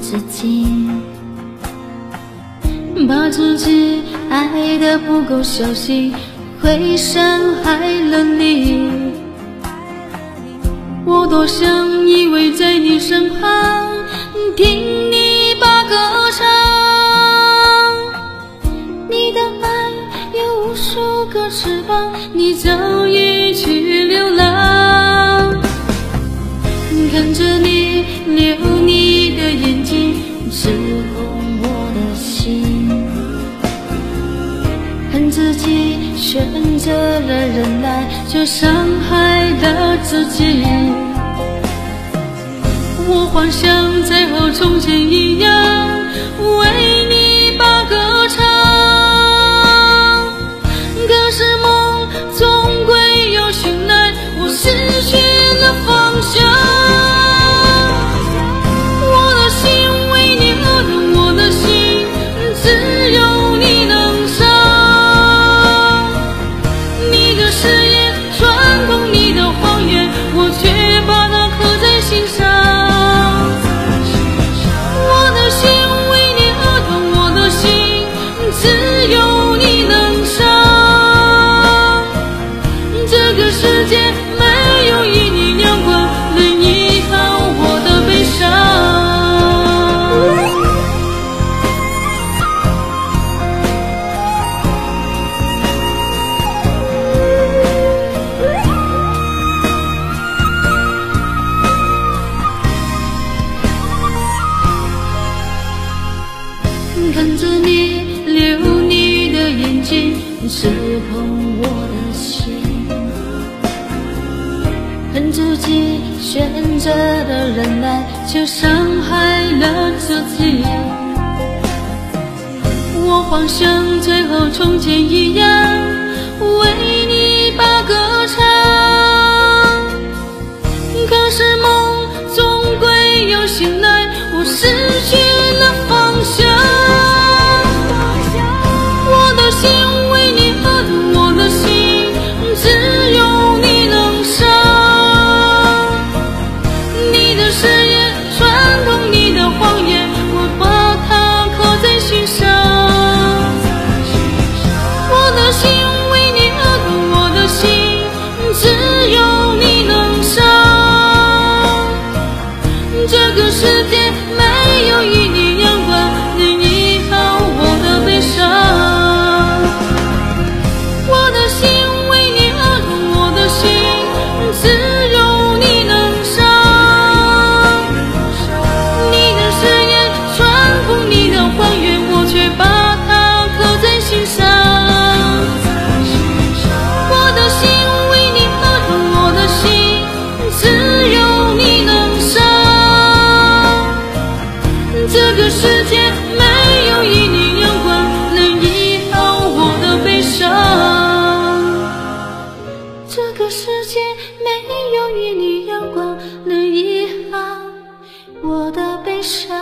自己，把自己爱得不够小心，会伤害了你。我多想依偎在你身旁，听你把歌唱。你的爱有无数个翅膀，你早已去流浪。看着你流你的眼睛，刺痛我的心。恨自己选择了忍耐，却伤害了自己。我幻想再和从前一样，为你把歌唱。可是梦总归有醒来，我失去了方向。我的心为你而痛，我的心只有你能伤。你的誓言穿透你的谎言，我却把它刻在心上。我的心为你而痛，我的心只有你能伤。这个世界没有一缕阳光能医好我的悲伤。看着你流你的眼睛，刺痛我的心。恨自己选择了忍耐，却伤害了自己。我幻想再和从前一样，为你把歌唱。可是梦总归有醒来，我失去了方向。我的心为你而痛，我的心只有你能伤。你的誓言穿透你的谎言，我把它刻在心上。我的心为你而痛，我的心只有你能伤。这个世界没有一缕阳光能医好我的悲伤。我的心为你而痛，我的心只有你能伤。你的誓言穿透你的谎言，我却把它刻在心上。我的心为你而痛，我的心只有你能伤。这个世界没有一缕阳光能医好我的悲伤。这个世界没有一缕阳光能医好我的悲伤。